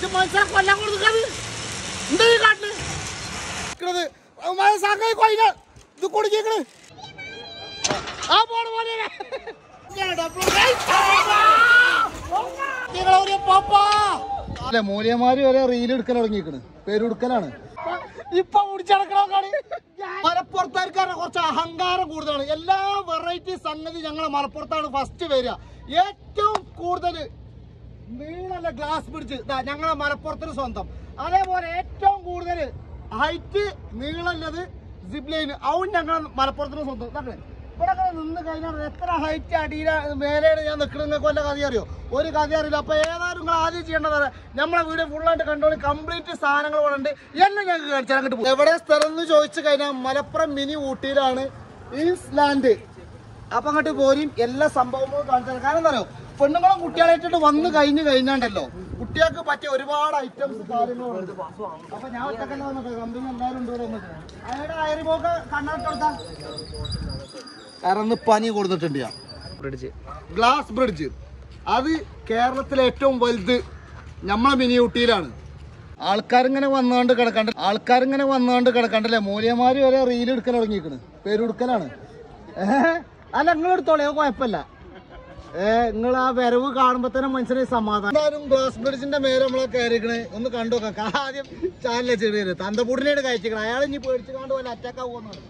മനസ്സിലെ കൊല്ലാൻ കൊടുക്കുന്നത് എന്താ ഈ കാട്ടില് ഇത് കൊടുക്കണ് ആ പോണ പോലെ മൂല്യമാര് വരെ റീൽ എടുക്കാൻ തുടങ്ങിയിരിക്കണ് പേരെടുക്കലാണ് ഇപ്പൊ മുടിച്ചടക്കണോ മലപ്പുറത്താർക്കാരുടെ കുറച്ച് അഹങ്കാരം കൂടുതലാണ് എല്ലാ വെറൈറ്റി സംഗതി ഞങ്ങളെ മലപ്പുറത്താണ് ഫസ്റ്റ് വരിക ഏറ്റവും കൂടുതൽ നീളല്ല ഗ്ലാസ് ബ്രിഡ്ജ് ഞങ്ങളെ മലപ്പുറത്തിന് സ്വന്തം അതേപോലെ ഏറ്റവും കൂടുതൽ ഹൈറ്റ് നീളല്ലത് സിപ്പ് ലൈൻ അതും ഞങ്ങളെ മലപ്പുറത്തിന് സ്വന്തം ഇവിടെ നിന്ന് കഴിഞ്ഞാൽ എത്ര ഹൈറ്റ് അടിയില മേലെയാണ് ഞാൻ നിൽക്കുന്നത് നിങ്ങൾക്ക് വല്ല കഥ അറിയോ ഒരു കഥ അറിയില്ല അപ്പൊ ഏതായാലും നിങ്ങൾ ആദ്യം ചെയ്യേണ്ടതാണ് നമ്മളെ വീഡിയോ ഫുള്ളായിട്ട് കണ്ടോളി കംപ്ലീറ്റ് സാധനങ്ങൾ ഇവിടെ ഉണ്ട് എല്ലാം ഞങ്ങൾക്ക് കാണിച്ചാൽ അങ്ങോട്ട് പോകും എവിടെ സ്ഥലം എന്ന് ചോദിച്ചു കഴിഞ്ഞാൽ മലപ്പുറം മിനി ഊട്ടിയിലാണ് ഈസ്ലാൻഡ് അപ്പൊ അങ്ങോട്ട് പോരും എല്ലാ സംഭവങ്ങളും കാണിച്ചാൽ കാരണം എന്താ പറയുക പെണ്ണുങ്ങളും കുട്ടികളായിട്ടിട്ട് വന്ന് കഴിഞ്ഞാണ്ടല്ലോ കുട്ടികൾക്ക് പറ്റിയ ഒരുപാട് ഐറ്റംസ് കാര്യങ്ങളുണ്ട് അപ്പൊ ഞാൻ ഒറ്റക്കല്ല വന്നിട്ട് കമ്പനി എല്ലാവരും ഉണ്ട് ഇവിടെ വന്നിട്ട് അയാളുടെ അയറിപോക്ക് കണ്ണാട്ടെടുത്താ ഇറന്ന് പനി കൊടുത്തിട്ടുണ്ട് ഗ്ലാസ് ബ്രിഡ്ജ് അത് കേരളത്തിലെ ഏറ്റവും വലുത് നമ്മളെ മിനി ഊട്ടിയിലാണ് ആൾക്കാരിങ്ങനെ വന്നുകൊണ്ട് കിടക്കണ്ടല്ലേ മൂല്യമാര് വരെ റീൽ എടുക്കാൻ തുടങ്ങിയിരിക്കണ് പേരെടുക്കലാണ് അല്ല നിങ്ങളെടുത്തോളേ കുഴപ്പമില്ല നിങ്ങൾ ആ വരവ് കാണുമ്പോ തന്നെ മനസ്സിലായി സമാധാനം എന്തായാലും ഗ്ലാസ് ബ്രിഡ്ജിന്റെ മേലെ നമ്മളെ കയറിക്കണേ ഒന്ന് കണ്ടു നോക്കാം ആദ്യം ചാനലിലെ ചെറിയ തന്തപൂടിനെയാണ് കഴിച്ചിക്കണം അയാൾ ഇനി പേടിച്ച് കണ്ടു പോലെ അറ്റാക്ക് ആവുമെന്നാണ്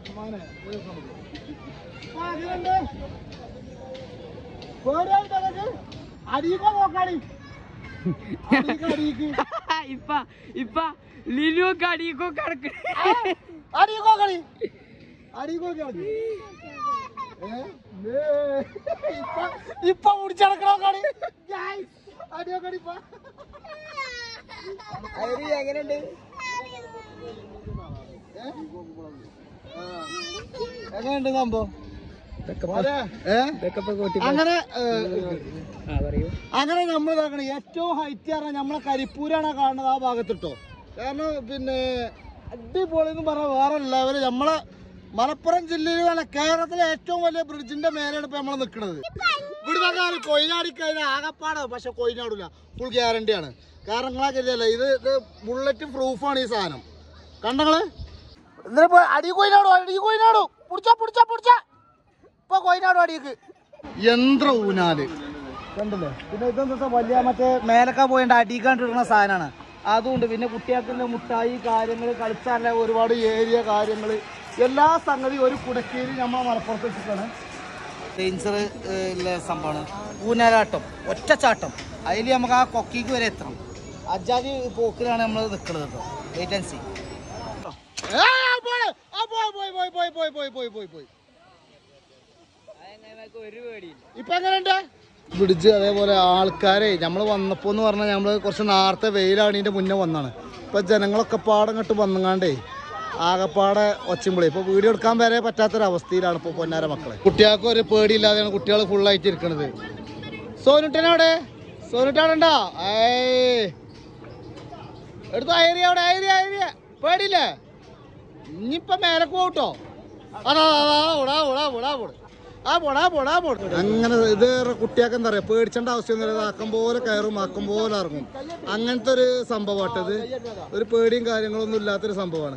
അടിയിക്കോ നോക്കാടി ഇപ്പൊ ലിനുക്ക് അടിയിക്കോ കിടക്കണ അടിയിക്കോ കളി അടിയിക്കോ കളി ഇപ്പൊ മുടിച്ചടക്കണോ കളി അടിയോ കളിപ്പ എങ്ങനെയുണ്ട് എങ്ങനെയുണ്ട് സംഭവം അങ്ങനെ നമ്മൾ ഇതാക്കണം ഏറ്റവും ഹൈറ്റ് പറഞ്ഞാൽ നമ്മളെ കരിപ്പൂരാണ് കാണുന്നത് ആ ഭാഗത്തിട്ടോ കാരണം പിന്നെ അടിപൊളി എന്ന് പറഞ്ഞാൽ വേറെ ലെവല് നമ്മളെ മലപ്പുറം ജില്ലയിലാണ് കേരളത്തിലെ ഏറ്റവും വലിയ ബ്രിഡ്ജിന്റെ മേലെയാണ് ഇപ്പൊ നമ്മൾ നിൽക്കുന്നത് ഇവിടുത്തെ കൊയിനാടി കഴിഞ്ഞാൽ ആകപ്പാടാണ് പക്ഷെ കൊയിനാടില്ല ഫുൾ ഗ്യാരണ്ടിയാണ് കാരണം നിങ്ങളെ കരുതല്ല ഇത് ബുള്ളറ്റ് പ്രൂഫാണ് ഈ സാധനം കണ്ടങ്ങള് എന്നിട്ട് അടി കൊയിനാടും പിടിച്ച ഇപ്പൊ കൊയിനാടും അടിക്ക് യന്ത്ര ഊനാല് കണ്ടില്ലേ പിന്നെ ഇതെന്താ വലിയ മറ്റേ മേലക്ക പോയിട്ട് അടിക്കാണ്ടിടുന്ന സാധനമാണ് അതുകൊണ്ട് പിന്നെ കുട്ടികൾക്ക് മുട്ടായി കാര്യങ്ങൾ കളിച്ചാല ഒരുപാട് ഏരിയ കാര്യങ്ങൾ എല്ലാ സംഗതി ഒരു കുടക്കേരി നമ്മളെ മലപ്പുറത്ത് വെച്ചിട്ടാണ് ഡേഞ്ചർ സംഭവമാണ് ഊനാലാട്ടം ഒറ്റച്ചാട്ടം അതിൽ നമുക്ക് ആ കൊക്കിക്ക് വരെ എത്തണം അജാതി പോക്കിലാണ് നമ്മൾ നിൽക്കുന്നത് കേട്ടോ വെയിറ്റ് ആൻഡ് സീ ഇപ്പൊ എങ്ങനെയുണ്ട് ബ്രിഡ്ജ് അതേപോലെ ആൾക്കാരെ നമ്മൾ വന്നപ്പോ എന്ന് പറഞ്ഞാൽ നമ്മള് കുറച്ച് നേരത്തെ വെയിലാണ് ഇതിന്റെ മുന്നേ വന്നാണ് ഇപ്പൊ ജനങ്ങളൊക്കെ പാടം കെട്ട് വന്നുങ്ങാണ്ടേ ആകെപ്പാടെ ഒച്ചുമ്പളി ഇപ്പൊ വീഡിയോ എടുക്കാൻ വരെ പറ്റാത്തൊരവസ്ഥയിലാണ് ഇപ്പൊ പൊന്നാര മക്കളെ കുട്ടികൾക്ക് ഒരു പേടിയില്ലാതെയാണ് കുട്ടികൾ ഫുള്ളായിട്ട് ഇരിക്കണത് സോനുട്ടനവിടെ സോനുട്ടാണുണ്ടോ എടുത്തോ ഐരിയ അവിടെ ഐരിയ പേടിയില്ലേ ഇനിയിപ്പൊ മേലക്ക് പോട്ടോ അങ്ങനെ ഇത് കുട്ടിയൊക്കെ എന്താ പറയാ പേടിച്ചേണ്ട ആവശ്യമൊന്നുമില്ല ആക്കം പോലെ കയറും ആക്കം പോലെ ഇറങ്ങും അങ്ങനത്തെ ഒരു സംഭവമാട്ടത് ഒരു പേടിയും കാര്യങ്ങളൊന്നും ഇല്ലാത്തൊരു സംഭവമാണ്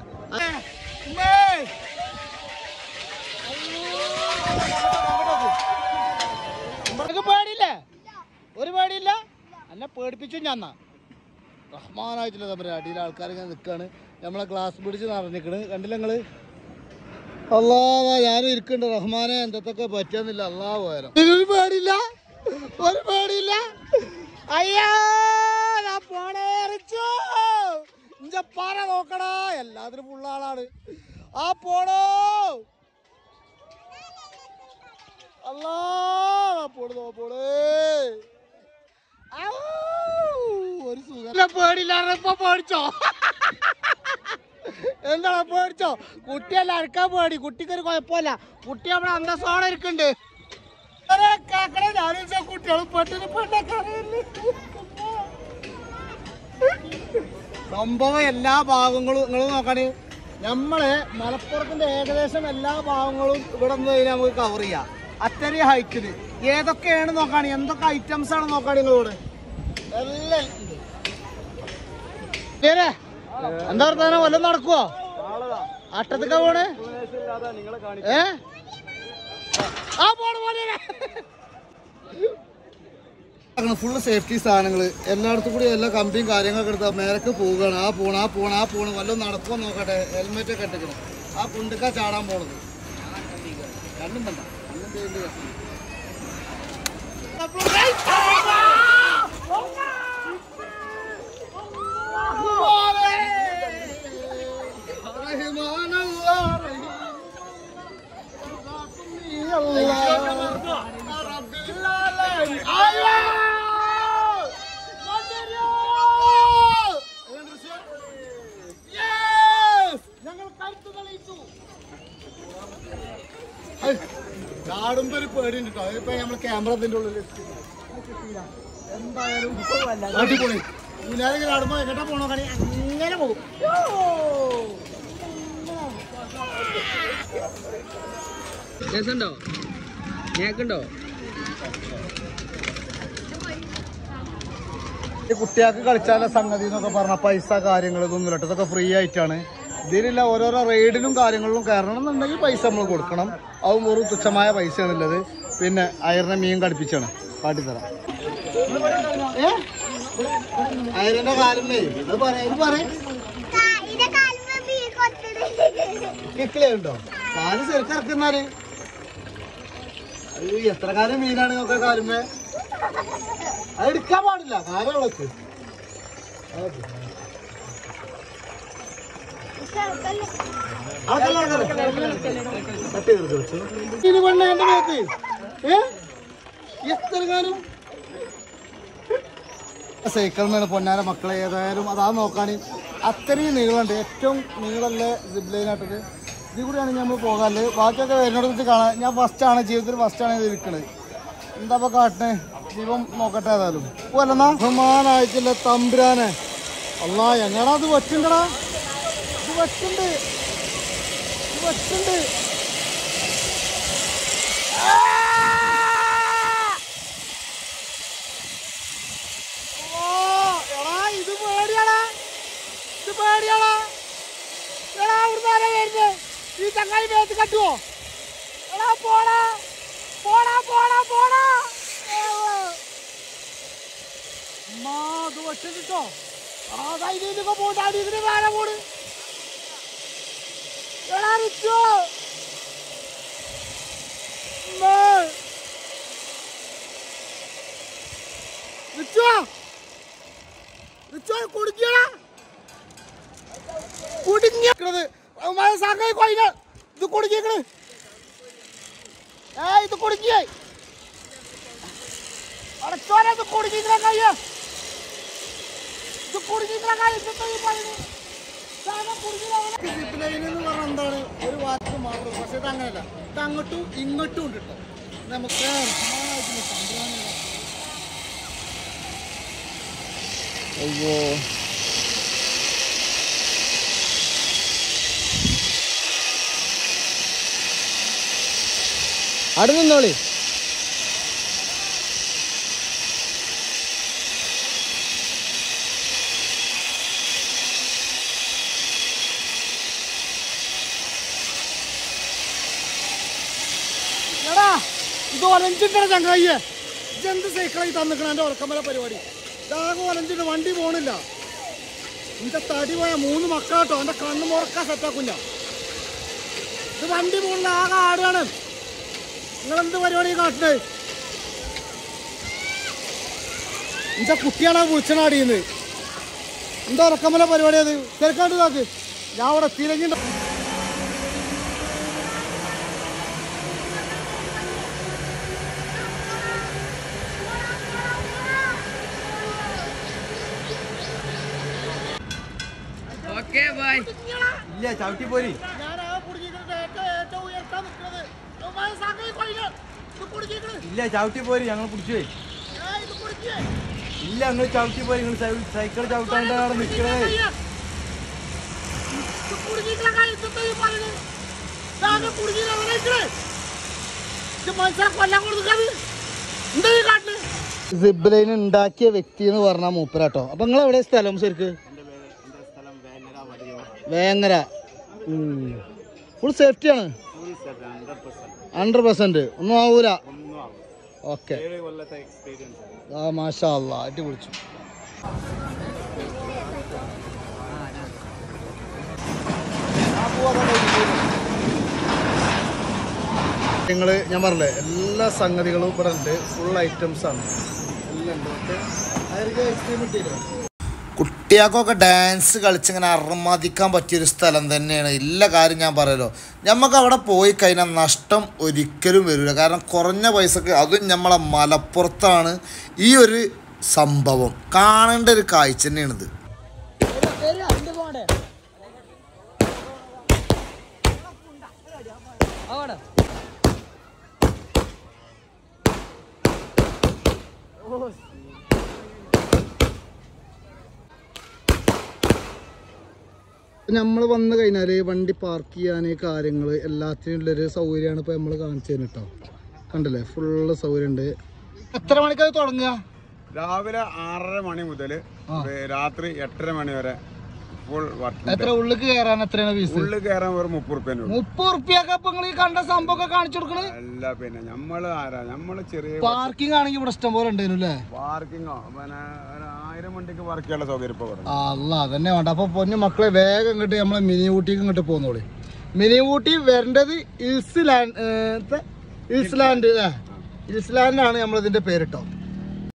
പേടിയില്ലേ ഒരു പേടിയില്ല എന്നെ പേടിപ്പിച്ചു ഞാൻ റഹ്മാനായിട്ടില്ല പറയാ അടിയിൽ ആൾക്കാരിങ്ങനെ നിൽക്കാണ് നമ്മളെ ഗ്ലാസ് ബ്രിഡ്ജ് നിറഞ്ഞിക്കണ് കണ്ടില്ല നിങ്ങള് അല്ലാ ഞാനും ഇരിക്കണ്ട് റഹ്മാനെ എന്തൊക്കെ പറ്റുന്നില്ല അല്ലാ പോയാലോ ഒരു പേടിയില്ല അയ്യോ പറ നോക്കടാ എല്ലാത്തിനും ഫുള്ള ആളാണ് ആ പോണോ അല്ലാ പോണേ ഒരു സുഖം പേടിയില്ലാതെ ഇപ്പൊ പേടിച്ചോ എന്താണ് പേടിച്ചോ കുട്ടിയല്ല അരക്കാൻ പേടി കുട്ടിക്കൊരു കുഴപ്പമില്ല കുട്ടി അവിടെ അന്തസ്സോടെ ഇരിക്കണ്ട് കുട്ടികൾ സംഭവം എല്ലാ ഭാഗങ്ങളും നിങ്ങൾ നോക്കാണ് നമ്മളെ മലപ്പുറത്തിന്റെ ഏകദേശം എല്ലാ ഭാഗങ്ങളും ഇവിടെ നിന്ന് കഴിഞ്ഞാൽ നമുക്ക് കവർ ചെയ്യാം അത്രയും ഹൈറ്റില് ഏതൊക്കെയാണ് നോക്കാണ് എന്തൊക്കെ ഐറ്റംസ് ആണ് നോക്കാണ് നിങ്ങളോട് എല്ലാം എന്താ വർത്താനം വല്ലതും നടക്കുവോ അട്ടത്തൊക്കെ പോണേ ഫുള്ള് സേഫ്റ്റി സാധനങ്ങള് എല്ലായിടത്തും കൂടി എല്ലാ കമ്പിയും കാര്യങ്ങളൊക്കെ എടുത്താൽ മേലക്ക് പോവുകയാണ് ആ പോണ് വല്ലതും നടക്കുമോ നോക്കട്ടെ ഹെൽമെറ്റ് ഒക്കെ ഇട്ടിക്കണം ആ കുണ്ടുക്ക ചാടാൻ പോണത് കണ്ണും വേണ്ട കണ്ണും ചെയ്യേണ്ടി ചാടുമ്പോ ഒരു പേടിയുണ്ട് കേട്ടോ ഇപ്പൊ നമ്മള് ക്യാമറത്തിന്റെ ഉള്ളിൽ എന്തായാലും അടിപൊളി ഊനാലിങ്ങനെ ചാടുമ്പോ എങ്ങോട്ടാ പോണോ കളി അങ്ങനെ പോകും രസമുണ്ടോ ഞേക്കുണ്ടോ കുട്ടികൾക്ക് കളിച്ചാലുള്ള സംഗതി എന്നൊക്കെ പറഞ്ഞ പൈസ കാര്യങ്ങൾ ഇതൊന്നും ഇല്ല ഇതൊക്കെ ഫ്രീ ആയിട്ടാണ് ഇതിലുള്ള ഓരോരോ റൈഡിനും കാര്യങ്ങളിലും കയറണം എന്നുണ്ടെങ്കിൽ പൈസ നമ്മൾ കൊടുക്കണം അതും വെറും തുച്ഛമായ പൈസയാണുള്ളത് പിന്നെ അയറിനെ മീൻ കടിപ്പിച്ചാണ് കാട്ടിത്തരാം അയറിന്റെ കാലിനെ ഇത് കേക്കിലുണ്ടോ കാല് ചെറുക്കിറക്കുന്നാല് എത്ര കാലം മീനാണ് നോക്ക കാലുമേ അത് എടുക്കാൻ പാടില്ല കാര്യം വിളക്ക് സൈക്കിൾ മേലെ പൊന്നാര മക്കളെ ഏതായാലും അതാ നോക്കാൻ അത്രയും നീളമുണ്ട് ഏറ്റവും നീളമുള്ള സിപ്പ് ലൈനായിട്ടത് ഇതിൽ കൂടിയാണ് നമ്മൾ പോകാറുള്ളത് ബാക്കിയൊക്കെ വരുന്നിടത്ത് കാണാൻ ഞാൻ ഫസ്റ്റാണ് ജീവിതത്തിൽ ഫസ്റ്റാണ് ഇത് ഇരിക്കണത് എന്താ ഇപ്പൊ കാട്ടണേ ജീവൻ നോക്കട്ടെ ഏതായാലും പോലെന്നാ ബഹുമാനായിട്ടില്ല തമ്പുരാനെ അല്ലാ എങ്ങടാ അത് വെച്ചുണ്ടടാ ഇത് വെച്ചുണ്ട് ഇത് പേടിയാടാ എടാ ഇവിടുന്ന് വരുന്നത് ഈ ചങ്ങായി മേത്ത് കട്ടുവോ എടാ പോടാ അത് വെച്ചിട്ടോ അതായിട്ടൊക്കെ പോട്ടാടി ഇതിന് വേറെ പോട് എടാ റിച്ചോ കുടുങ്ങിയടാ കുടുങ്ങിയത് ഇത് കുടുങ്ങിയേക്കണ് ഇത് കുടുങ്ങിയേ അടച്ചോനെ ഇത് കുടുങ്ങിക്കണ കയ്യ ഇത് കുടുങ്ങിക്കണ കയ്യ എന്താണ് ഒരു വാക്ക് മാത്രം പക്ഷെ ഇത് അങ്ങനെയല്ല ഇത് അങ്ങോട്ടും ഇങ്ങോട്ടും ഉണ്ട് കേട്ടോ നമുക്ക് അയ്യോ അവിടെ നിന്നോളി എടാ ഇത് ഒലഞ്ചിട്ടാണ് ചങ്ങായിയെ ഇതെന്ത് സൈക്കിളായി തന്നിക്കണം എൻ്റെ ഉറക്കമല പരിപാടി ഇതാകെ ഒലഞ്ചിട്ട് വണ്ടി പോണില്ല എന്റെ തടി പോയ 3 മക്കളാട്ടോ എന്റെ കണ്ണ് മുറക്കാൻ സെറ്റാക്കില്ല ഇത് വണ്ടി പോണില്ല ആകെ ആടാണ് നിങ്ങളെന്ത് പരിപാടി കാട്ടണേ എന്റെ കുട്ടിയാണ് വിളിച്ചനാടിയുന്നത് എന്താ ഉറക്കമല പരിപാടി അത് തിരക്കാണ്ട് ഇതാക്ക് ഞാൻ അവിടെ തിരഞ്ഞിട്ട് ഇല്ല ചവിട്ടി പോരി ഇല്ല ചവിട്ടി പോരി ഞങ്ങൾ പിടിച്ചു ഇല്ല നിങ്ങൾ ചവിട്ടി പോരി നിങ്ങൾ സൈക്കിൾ ചവിട്ടാണ്ടാണ് നിൽക്കണത് സിബ് ലൈൻ ഉണ്ടാക്കിയ വ്യക്തി എന്ന് പറഞ്ഞാൽ മൂപ്പരാട്ടോ അപ്പൊ നിങ്ങൾ എവിടെ സ്ഥലം ശരിക്ക് വേങ്ങര ഫുൾ സേഫ്റ്റിയാണ് 100%. ഒന്നും ആവൂല. ഓക്കെ. ആ മാഷാ അല്ലാ ആയിട്ട് വിളിച്ചു. ഞാൻ പറഞ്ഞില്ലേ എല്ലാ സംഗതികളും ഇവിടെ ഉണ്ട്. ഫുൾ ഐറ്റംസ് ആണ്. കുട്ടികൾക്കൊക്കെ ഡാൻസ് കളിച്ചിങ്ങനെ അർമാദിക്കാൻ പറ്റിയൊരു സ്ഥലം തന്നെയാണ്. എല്ലാ കാര്യം ഞാൻ പറയല്ലോ, നമുക്ക് അവിടെ പോയി കഴിഞ്ഞാൽ നഷ്ടം ഒരിക്കലും വരില്ല. കാരണം കുറഞ്ഞ പൈസക്ക്, അതും നമ്മളെ മലപ്പുറത്താണ് ഈ ഒരു സംഭവം. കാണേണ്ട ഒരു കാഴ്ച തന്നെയാണിത്. നമ്മൾ വന്നു കഴിഞ്ഞാൽ വണ്ടി പാർക്ക് ചെയ്യാൻ കാര്യങ്ങൾ എല്ലാത്തിനും ഉള്ളൊരു സൗകര്യമാണ് ഇപ്പോൾ നമ്മൾ കാണിച്ചു തരുന്നത് കേട്ടോ. കണ്ടില്ലേ, ഫുള്ള് സൗകര്യം ഉണ്ട്. എത്ര മണിക്കത് തുടങ്ങുക? രാവിലെ 6:30 മണി മുതൽ രാത്രി 8:30 മണി വരെ ഫുൾ വർക്ക്. എത്ര ഉള്ളിക്ക് കയറാൻ എത്രയാണ് ഫീസ്? ഉള്ളിൽ കയറാൻ വെറും 30 റുപ്യ. 30 റുപ്യൊക്കെ ഇപ്പൊ നിങ്ങൾ ഈ കണ്ട സംഭവം കാണിച്ചു കൊടുക്കണേ? അല്ല, പിന്നെ നമ്മള് ചെറിയ പാർക്കിംഗ് ആണെങ്കിൽ ഇവിടെ ഇഷ്ടം പോലെ ഉണ്ടായിരുന്നു അല്ലേ? പാർക്കിങ്ങോ പിന്നെ 1000 വണ്ടിക്ക് പാർക്ക് ചെയ്യാനുള്ള സൗകര്യം ഇപ്പൊ അല്ല അതന്നെ വേണ്ട. അപ്പൊ പൊന്നു മക്കളെ വേഗം ഇങ്ങോട്ട് നമ്മളെ മിനി ഊട്ടിക്ക് ഇങ്ങോട്ട് പോന്നോളി. മിനി ഊട്ടി വരേണ്ടത് ഹിൽസ് ലാൻഡാണ് നമ്മളിതിന്റെ പേര് കേട്ടോ.